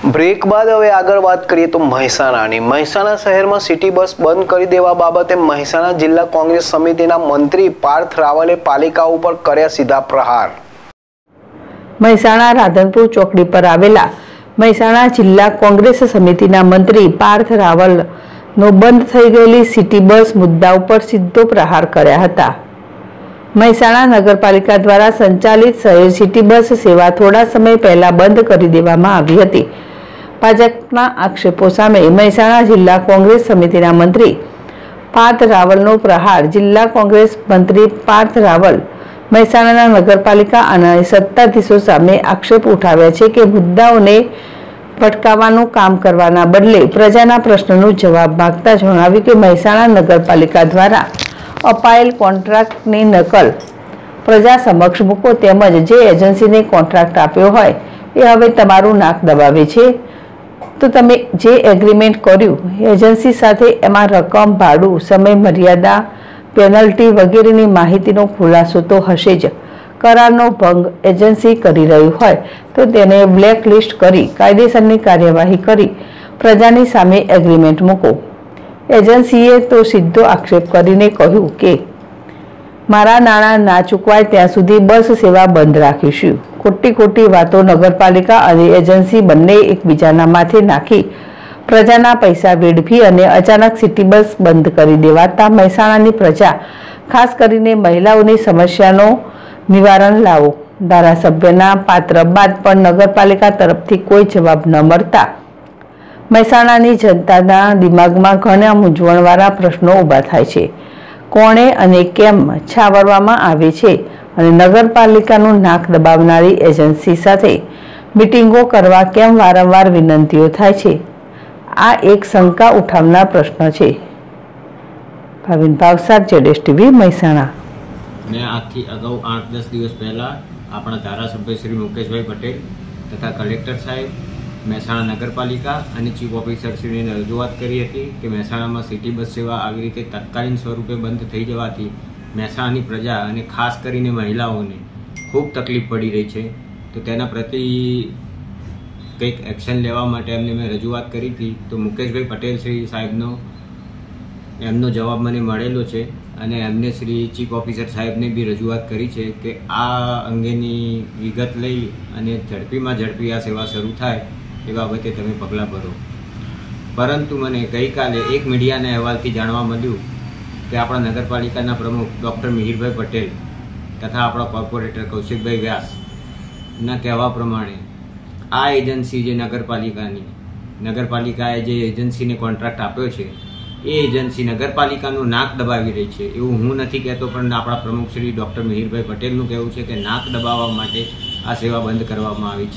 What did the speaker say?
Break બાદ હવે આગળ વાત કરીએ તો મહેસાણા શહેરમાં સિટી બસ બંધ કરી દેવા બાબતે મહેસાણા જિલ્લા કોંગ્રેસ સમિતિના મંત્રી પાર્થ રાવલે પાલિકા ઉપર કર્યા સીધા પ્રહાર। મહેસાણા રાધનપુર ચોકડી પર આવેલા મહેસાણા જિલ્લા કોંગ્રેસ સમિતિના મંત્રી પાર્થ રાવલનો બંધ થઈ ગયેલી સિટી બસ મુદ્દા ઉપર સીધો પ્રહાર કર્યા હતા। મહેસાણા નગરપાલિકા દ્વારા સંચાલિત શહેર સિટી બસ સેવા થોડા સમય પહેલા બંધ કરી દેવામાં આવી હતી। ભાજપના આક્ષેપો સામે મહેસાણા જિલ્લા કોંગ્રેસ સમિતિના મંત્રી પાર્થ રાવલનો પ્રહાર। જિલ્લા કોંગ્રેસ મંત્રી પાર્થ રાવલ મહેસાણાના નગરપાલિકા અને સત્તાધીશો સામે આક્ષેપ ઉઠાવ્યા છે કે મુદ્દાઓને ભટકાવવાનું કામ કરવાના બદલે પ્રજાના પ્રશ્નનો જવાબ માંગતા જણાવ્યું કે મહેસાણા નગરપાલિકા દ્વારા અપાયેલ કોન્ટ્રાક્ટની નકલ પ્રજા સમક્ષ મૂકો તેમજ જે એજન્સીને કોન્ટ્રાક્ટ આપ્યો હોય એ હવે તમારું નાક દબાવે છે તો તમે જે એગ્રીમેન્ટ કર્યું એજન્સી સાથે એમાં રકમ, ભાડું, સમય મર્યાદા, પેનલ્ટી વગેરેની માહિતીનો ખુલાસો તો હશે જ। કરારનો ભંગ એજન્સી કરી રહ્યું હોય તો તેને બ્લેક લિસ્ટ કરી કાયદેસરની કાર્યવાહી કરી પ્રજાની સામે એગ્રીમેન્ટ મૂકો। એજન્સીએ તો સીધો આક્ષેપ કરીને કહ્યું કે મારા નાણાં ના ચૂકવાય ત્યાં સુધી બસ સેવા બંધ રાખીશું। ખોટી વાતો નગરપાલિકા અને એજન્સી બંને એકબીજાના માથે નાખી પ્રજાના પૈસા વેડફી અને અચાનક સિટી બસ બંધ કરી દેવાતા મહેસાણાની પ્રજા ખાસ કરીને મહિલાઓની સમસ્યાનો નિવારણ લાવો। ધારાસભ્યના પાત્ર બાદ પણ નગરપાલિકા તરફથી કોઈ જવાબ ન મળતા મહેસાણાની જનતાના દિમાગમાં ઘણા મૂંઝવણવાળા પ્રશ્નો ઊભા થાય છે। કોણે અને કેમ છાવરવામાં આવે છે અને નગરપાલિકાનું નાક દબાવનારી એજન્સી સાથે મિટિંગો કરવા કેમ વારંવાર વિનંતીઓ થાય છે? આ એક શંકા ઉઠાવનાર પ્રશ્ન છે। ભાવિન ભાવસાર, જેડેશ ટીવી, મહેસાણા। મેં આથી અગાઉ 8-10 દિવસ પહેલા આપણા ધારાસભ્ય શ્રી મુકેશભાઈ પટેલ તથા કલેક્ટર સાહેબ, મહેસાણા નગરપાલિકા અને ચીફ ઓફિસર શ્રીને રજૂઆત કરી હતી કે મહેસાણામાં સિટી બસ સેવા આવી રીતે તત્કાલીન સ્વરૂપે બંધ થઈ જવાથી મહેસાણાની પ્રજા અને ખાસ કરીને મહિલાઓને ખૂબ તકલીફ પડી રહી છે। તો તેના પ્રતિ કંઈક એક્શન લેવા માટે એમને મેં રજૂઆત કરી હતી। તો મુકેશભાઈ પટેલ શ્રી સાહેબનો એમનો જવાબ મને મળેલો છે અને એમને શ્રી ચીફ ઓફિસર સાહેબને બી રજૂઆત કરી છે કે આ અંગેની વિગત લઈ અને ઝડપીમાં ઝડપી આ સેવા શરૂ થાય એ બાબતે તમે પગલાં ભરો। પરંતુ મને ગઈકાલે એક મીડિયાના અહેવાલથી જાણવા મળ્યું કે આપણા નગરપાલિકાના પ્રમુખ ડૉક્ટર મિહિરભાઈ પટેલ તથા આપણા કોર્પોરેટર કૌશિકભાઈ વ્યાસના કહેવા પ્રમાણે આ એજન્સી જે નગરપાલિકાએ જે એજન્સીને કોન્ટ્રાક્ટ આપ્યો છે એ એજન્સી નગરપાલિકાનું નાક દબાવી રહી છે। એવું હું નથી કહેતો, પણ આપણા પ્રમુખ શ્રી ડૉક્ટર મિહિરભાઈ પટેલનું કહેવું છે કે નાક દબાવવા માટે આ સેવા બંધ કરવામાં આવી છે।